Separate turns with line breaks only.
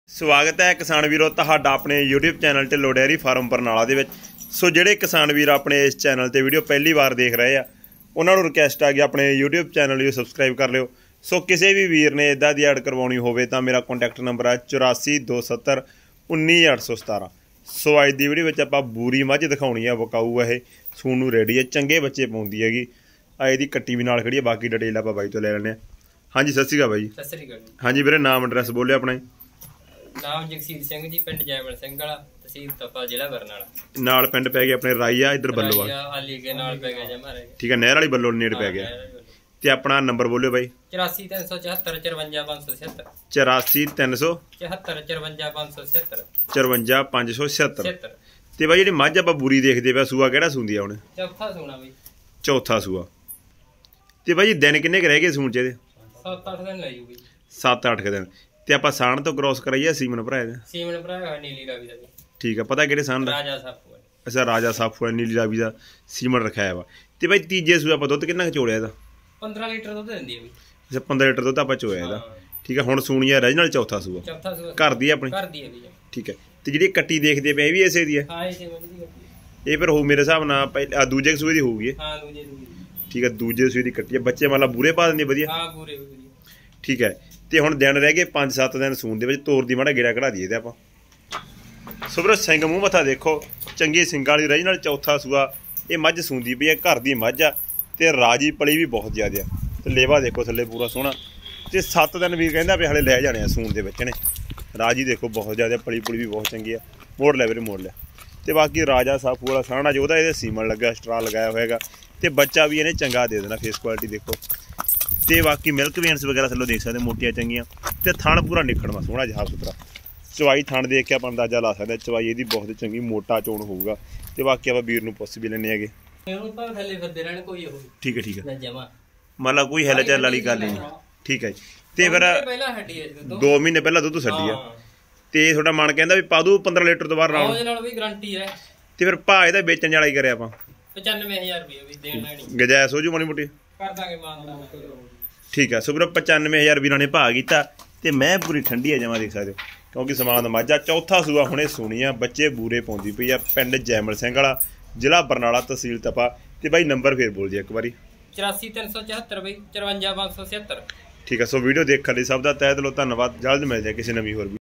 ਸਵਾਗਤ ਹੈ ਕਿਸਾਨ ਵੀਰੋ ਤੁਹਾਡਾ ਆਪਣੇ YouTube channel Dhillon dairy farm Barnala ਦੇ ਵਿੱਚ। ਸੋ ਜਿਹੜੇ ਕਿਸਾਨ ਵੀਰ ਆਪਣੇ ਇਸ ਚੈਨਲ ਤੇ ਵੀਡੀਓ ਪਹਿਲੀ ਵਾਰ ਦੇਖ ਰਹੇ ਆ ਉਹਨਾਂ ਨੂੰ ਰਿਕਵੈਸਟ ਆ ਕਿ ਆਪਣੇ YouTube ਚੈਨਲ ਨੂੰ ਸਬਸਕ੍ਰਾਈਬ ਕਰ ਲਿਓ। ਸੋ ਕਿਸੇ ਵੀ ਵੀਰ ਨੇ ਇਦਾਂ ਦੀ ਐਡ ਕਰਵਾਉਣੀ ਹੋਵੇ ਤਾਂ ਮੇਰਾ ਕੰਟੈਕਟ ਨੰਬਰ ਹੈ 8427 19817। ਸੋ ਅੱਜ ਦੀ ਵੀਡੀਓ ਵਿੱਚ ਆਪਾਂ ਬੂਰੀ ਮੱਝ ਦਿਖਾਉਣੀ ਆ, ਵਕਾਊ ਇਹ ਸੂਣ ਨੂੰ ਰੈਡੀ ਹੈ, ਚੰਗੇ ਬੱਚੇ ਪਾਉਂਦੀ ਹੈਗੀ। ਅੱਜ ਦੀ ਕੱਟੀ ਵੀ ਨਾਲ ਖੜੀ ਹੈ, ਬਾਕੀ ਡਿਟੇਲ ਆਪਾਂ ਬਾਈ ਤੋਂ ਲੈ ਲੈਣੇ ਆ। ਹਾਂਜੀ ਸਤਿ ਸ਼੍ਰੀ ਅਕਾਲ ਬਾਈ।
ਸਤਿ ਸ਼੍ਰੀ ਅਕਾਲ।
ਹਾਂਜੀ ਵੀਰੇ, ਨਾਮ ਐਡਰੈਸ ਬੋਲਿਓ ਆਪਣਾ।
ਨਾਮ ਜਗਸੀਰ ਸਿੰਘ ਜੀ, ਪਿੰਡ ਜੈਮਲ ਸਿੰਘ ਵਾਲਾ, ਤਹਿਸੀਲ ਤਪਾ, ਜ਼ਿਲ੍ਹਾ ਬਰਨਾਲਾ।
ਨਾਲ ਪਿੰਡ ਪੈ ਗਿਆ ਆਪਣੇ ਰਾਈਆ, ਇੱਧਰ ਬੱਲੋਵਾਲ
ਆਲੀ ਕੇ ਨਾਲ ਪੈ ਗਿਆ ਜਮਾਰੇ।
ਠੀਕ ਹੈ, ਨਹਿਰ ਵਾਲੀ ਬੱਲੋਂ ਨੇੜੇ ਪੈ ਗਿਆ। ਤੇ ਆਪਣਾ ਨੰਬਰ ਬੋਲਿਓ ਬਾਈ।
84 374
84 374 576। ਤੇ ਬਾਈ ਜਿਹੜੀ ਮੱਝ ਆਪਾਂ ਬੂਰੀ ਦੇਖਦੇ ਪਿਆ, ਸੂਆ ਕਿਹੜਾ ਸੂੰਦੀ ਆ ਹੁਣ?
ਚੌਥਾ ਸੂਣਾ ਬਈ।
ਚੌਥਾ ਸੂਆ। ਤੇ ਬਾਈ ਦਿਨ ਕਿੰਨੇ ਕੁ ਰਹਿ ਗਏ ਸੂਣ ਚ ਇਹਦੇ?
7-8 ਦਿਨ ਲੈ ਜੂਗੀ।
7-8 ਦਿਨ। ਤੇ ਆਪਾਂ ਸਾਣ ਤੋਂ ਕ੍ਰੋਸ ਕਰਾਈਏ ਸੀਮਨ ਭਰਾ ਇਹਦਾ?
ਸੀਮਨ ਭਰਾ ਨੀਲੀ ਰਾਵੀ ਦਾ।
ਠੀਕ ਆ, ਪਤਾ ਕਿਹੜੇ ਸਾਣ ਦਾ?
ਰਾਜਾ ਸਾਫੂ।
ਅੱਛਾ, ਰਾਜਾ ਸਾਫੂ ਨੀਲੀ ਰਾਵੀ ਦਾ ਸੀਮਨ ਰਖਾਇਆ ਵਾ। ਤੇ ਬਾਈ ਤੀਜੇ ਸੂਆ ਆਪਾਂ ਦੁੱਧ ਕਿੰਨਾ ਕੁ ਚੋਲਿਆ ਇਹਦਾ?
15 ਲੀਟਰ ਦੁੱਧ ਦਿੰਦੀ ਹੈ ਬਈ।
ਅੱਛਾ, 15 ਲੀਟਰ ਦੁੱਧ ਆਪਾਂ ਚੋਇਆ ਇਹਦਾ। ਠੀਕ ਆ, ਹੁਣ ਸੂਣੀ ਆ ਰੀਜਨਲ ਚੌਥਾ ਸੂਆ।
ਚੌਥਾ ਸੂਆ
ਘਰ ਦੀ ਆਪਣੀ?
ਘਰ ਦੀ ਹੈ ਬਈ। ਠੀਕ
ਹੈ। ਤੇ ਜਿਹੜੀ ਕੱਟੀ ਦੇਖਦੇ ਪਏ ਇਹ ਵੀ ਇਸੇ ਦੀ ਹੈ?
ਹਾਂ, ਇਸੇ ਮੱਝ ਦੀ ਕੱਟੀ।
ਇਹ ਫਿਰ ਹੋ ਮੇਰੇ ਹਿਸਾਬ ਨਾਲ ਪਹਿਲੇ ਦੂਜੇ ਸੂਏ ਦੀ ਹੋਊਗੀ।
ਹਾਂ, ਦੂਜੇ ਸੂਏ ਦੀ। ਠੀਕ
ਹੈ, ਦੂਜੇ ਸੂਏ ਦੀ ਕੱਟੀ ਹੈ। ਬੱਚੇ ਮਤਲਬ ਬੂਰੇ ਪਾ ਦਿੰਦੇ ਵਧੀਆ?
ਹਾਂ, ਪੂਰੇ ਵਧੀਆ।
ਠੀਕ ਹੈ। ਤੇ ਹੁਣ ਦਿਨ ਰਹਿ ਗਏ 5-7 ਦਿਨ ਸੂਣ ਦੇ ਵਿੱਚ, ਤੋਰ ਦੀ ਮਾੜਾ ਗੇੜਾ ਕਢਾ ਦਈਏ ਤੇ ਆਪਾਂ। ਸੁਬਰ ਸਿੰਘ ਮੂੰਹ ਮੱਥਾ ਦੇਖੋ, ਚੰਗੀ ਸਿੰਗਾਂ ਵਾਲੀ ਰੀਜਨਲ ਚੌਥਾ ਸੂਆ ਇਹ ਮੱਝ ਸੂੰਦੀ ਪਈ ਹੈ। ਘਰ ਦੀ ਮੱਝ ਆ ਤੇ ਰਾਜੀ ਪਲੀ ਵੀ ਬਹੁਤ ਜ਼ਿਆਦਾ ਆ। ਤੇ ਲੇਵਾ ਦੇਖੋ ਥੱਲੇ ਪੂਰਾ ਸੋਹਣਾ। ਤੇ 7 ਦਿਨ ਵੀ ਕਹਿੰਦਾ ਵੀ ਹਲੇ ਲੈ ਜਾਣੇ ਆ ਸੂਣ ਦੇ ਵਿੱਚ ਨੇ। ਰਾਜੀ ਦੇਖੋ ਬਹੁਤ ਜ਼ਿਆਦਾ, ਪਲੀ ਪੁਲੀ ਵੀ ਬਹੁਤ ਚੰਗੀ ਆ। ਮੋੜ ਲੈ ਵੀਰੇ, ਮੋੜ ਲਿਆ। ਤੇ ਬਾਕੀ ਰਾਜਾ ਸਾਫੂ ਵਾਲਾ ਸਾਣਾ ਜੋ ਉਹਦਾ ਇਹਦੇ ਸੀਮਨ ਲੱਗਾ, ਸਟਰਾ ਲਗਾਇਆ ਹੋਏਗਾ। ਤੇ ਬੱਚਾ ਵੀ ਇਹਨੇ ਚੰਗਾ ਦੇ ਦੇਣਾ। ਫੇਸ ਕੁਆਲਿਟੀ ਦੇਖੋ। ਤੇ ਬਾਕੀ ਮਿਲਕ ਵੇਨਸ ਵਗੈਰਾ ਥੱਲੋਂ ਦੇਖ ਸਕਦੇ, ਮੋਟੀਆਂ ਚੰਗੀਆਂ। ਤੇ ਥਣ ਪੂਰਾ ਨਿਖੜਵਾ ਸੋਹਣਾ ਜਿਹਾ ਸੁਥਰਾ। ਚਵਾਈ ਥਣ ਦੇਖ ਕੇ ਆਪਾਂ ਅੰਦਾਜ਼ਾ ਲਾ ਸਕਦੇ, ਚਵਾਈ ਇਹਦੀ ਬਹੁਤ ਚੰਗੀ, ਮੋਟਾ ਚੋਣ ਹੋਊਗਾ। ਤੇ ਬਾਕੀ ਆਪਾਂ ਵੀਰ ਨੂੰ ਪੁੱਛ ਵੀ ਲੈਣੇ ਹੈਗੇ। ਠੀਕ ਹੈ, ਠੀਕ ਹੈ। ਮਤਲਬ ਕੋਈ ਹਿਲ ਚੱਲ ਵਾਲੀ ਗੱਲ ਨਹੀਂ। ਠੀਕ ਹੈ ਜੀ। ਤੇ ਫਿਰ 2 ਮਹੀਨੇ ਪਹਿਲਾਂ ਦੁੱਧ ਛੱਡੀ ਆ। ਤੇ ਤੁਹਾਡਾ ਮਨ ਕਹਿੰਦਾ ਵੀ ਪਾ ਦੂ 15 ਲੀਟਰ ਤੋਂ ਬਾਅਦ ਨਾਲ
ਵੀ ਗਾਰੰਟੀ ਹੈ।
ਤੇ ਫਿਰ ਭਾਅ ਇਹਦਾ ਵੇਚਣ ਵਾਲਾ ਹੀ ਕਰਿਆ ਆਪਾਂ?
95000 ਰੁਪਏ ਵੀ ਦੇਣ ਲੈਣੀ।
ਗਜਾਇਸ਼ ਹੋ ਜੂ ਮਾੜੀ ਮੋਟੀ?
ਕਰ ਦਾਂਗੇ ਮਾਨ।
ਠੀਕ ਹੈ। ਸੁਬਰ 95000 ਵੀਰਾਂ ਨੇ ਭਾਅ ਕੀਤਾ। ਤੇ ਮੈਂ ਪੂਰੀ ਠੰਡੀ ਆ ਜਮਾ, ਦੇਖ ਸਕਦੇ ਹੋ, ਕਿਉਂਕਿ ਸਮਾਨ ਮਾਝਾ ਚੌਥਾ ਸੂਆ ਹੁਣੇ ਸੁਣੀ ਆ। ਬੱਚੇ ਬੂਰੇ ਪਾਉਂਦੀ ਪਈ ਆ। ਪਿੰਡ ਜੈਮਲ ਸਿੰਘ ਵਾਲਾ, ਜ਼ਿਲ੍ਹਾ ਬਰਨਾਲਾ, ਤਹਿਸੀਲ ਤਪਾ। ਤੇ ਬਾਈ ਨੰਬਰ ਫੇਰ ਬੋਲ ਜੀ ਇੱਕ ਵਾਰੀ।
84 374 ਬਈ 54 576।
ਠੀਕ ਹੈ। ਸੋ ਵੀਡੀਓ ਦੇਖਣ ਲਈ ਸਭ ਦਾ ਤਹਿ ਦਿਲੋਂ ਧੰਨਵਾਦ। ਜਲਦ ਮਿਲ ਜਾਏ ਕਿਸੇ ਨਵੀਂ ਹੋਰ